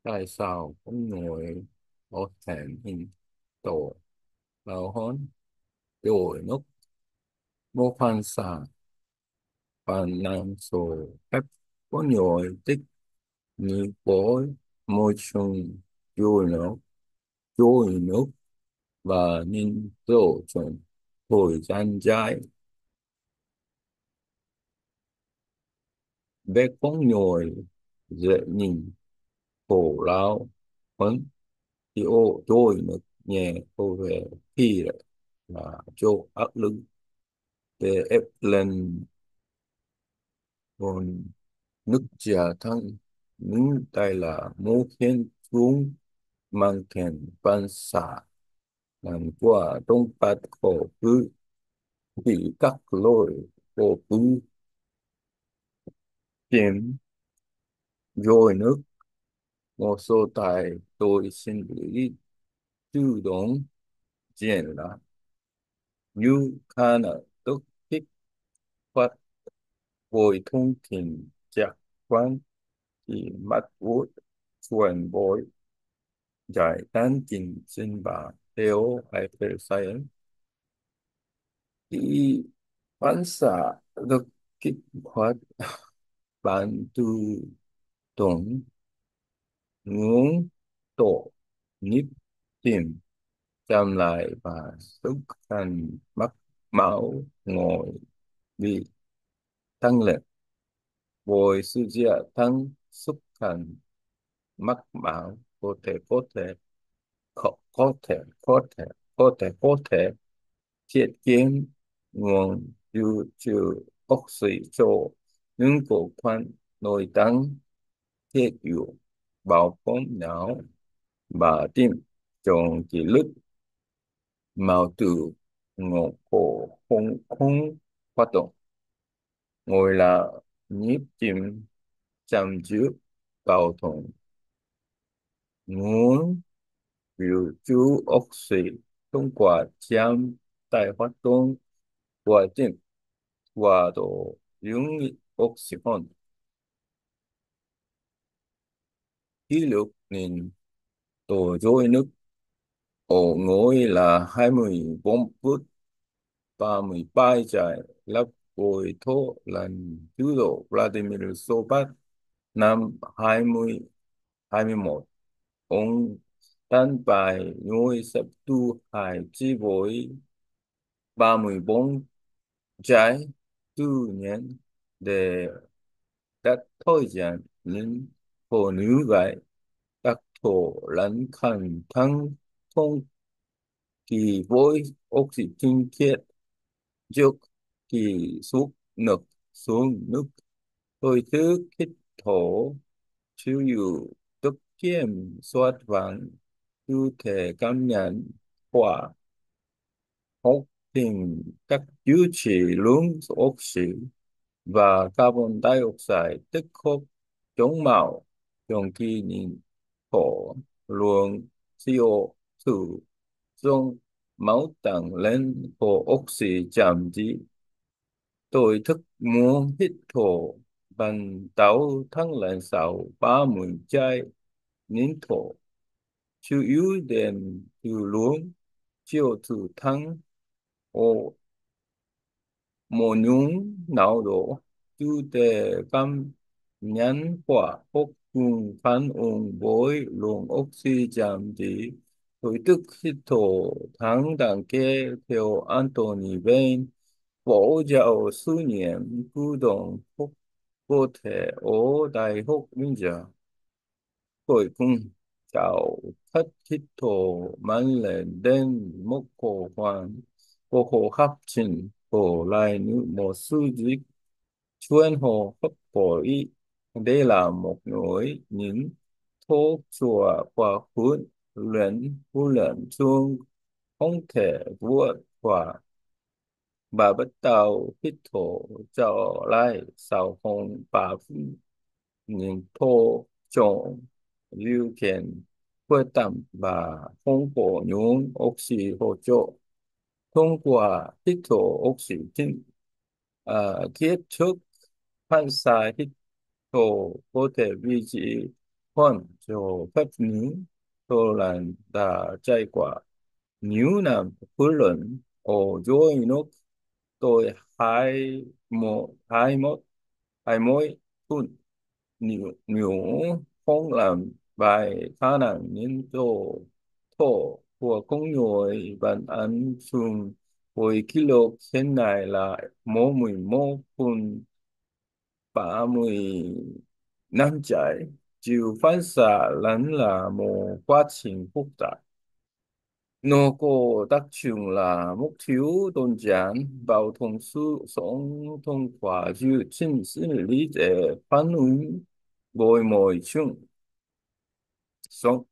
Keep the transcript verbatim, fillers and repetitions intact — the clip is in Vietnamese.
Tại sao có người có thể hình tổ vào hôn đổi nước vô phản xạ phản năng số phép có nhiều tích như khối môi trường trôi nước trôi nước và nhân tố trong thời gian dài về con người dễ nhìn khổ lao hơn thì ô trôi nước nhẹ có vẻ khi là chỗ áp lực để ép lên còn nước trà thăng những tay là mô khiến chúng mang kèm van xạ làm qua trong bát khổ cứ bị các lỗi khổ cứ kiếm rồi nước một số tài tôi xin gửi tự động diễn là như khả năng tức kích phát vội thông tin giác quan thì mắt út chuẩn bối giải tán trình sinh và theo hyperscience thì phản xạ được kích hoạt bản tự động ngưỡng tổ nhịp tim chậm lại và xuất hiện mạch máu ngồi bị tăng lên với sự gia tăng xuất hiện mạch máu có thể có thể có, có thể có thể có thể có thể thiết kiến nguồn dự trữ oxy cho những bộ phận nội tạng thiết yếu bảo vệ não và tim trong kỷ lực mạo tử ngộ cổ không không hoạt động ngồi là nhịp tim chăm trước cầu thùng nguồn dự trữ oxy thông qua chăm tại hoạt động của tim qua độ dưỡng oxygen kỷ lục nên tổ dối nước ở ngồi là hai mươi bốn phút ba mươi ba giải lắp vội thô lần thứ độ Vladimir Sobat năm hai mươi hai mươi mốt ông đánh bại ngôi sắp tu hải chi với ba mươi bốn trái tư nhân để đặt thời gian những phụ nữ vậy các thổ lẫn khẩn thăng thông kỳ với oxygen thiết trước kỳ xúc nực xuống nước tôi thứ kích thổ chịuอยู่tức kiểm soát vàng tư thể cảm nhận quả hốc tình các dữ trị lượng oxy và carbon dioxide tích hợp chống mạo trong khi nhìn thổ luồng xê o hai trong máu tăng lên của oxy giảm đi tôi thức muốn hít thổ bằng tàu thăng lên sau ba mươi chai nín thổ chủ yếu đến từ luồng chiều từ thăng ô mô nhung não độ chủ đề cảm nhận quả hốc cùng phản ứng với luồng oxy giảm đi tôi tức hít thổ thăng đẳng kế theo Anthony Bain Bộ giáo sư nhiệm cử động quốc có thể ở Đại học Minh Gia. Cuối cùng, cháu thất hít thổ mạnh lên đến một khổ hoàn của khổ hấp trình của lại như một sự dịch chuyên hồ hấp phổi. Đây là một nỗi những thuốc chữa và huấn luyện huấn luyện chung không thể vượt qua bà bắt đầu hít thở trở lại sau hơn ba phút nhưng thô trọng lưu kiện quyết tâm và không có những oxy hỗ trợ thông qua hít thở oxy tinh uh, thiết trước phản xạ hít thở có thể duy trì khoan cho phép nữ tôi là đã trải qua nhiều năm huấn luyện ở dưới nước. Tôi hai một hai một hai mỗi tuần nếu nếu không làm bài khả năng nên tôi thổ của con người bạn ăn chung với kilo hiện nay là mỗi mười một phần ba mươi năm trái chịu phản xạ lẫn là một quá trình phức tạp. Nó có đặc trưng là mục tiêu đơn giản, bảo thông sự sống thông qua dựa trên sinh lý để phản ứng với môi trường sống.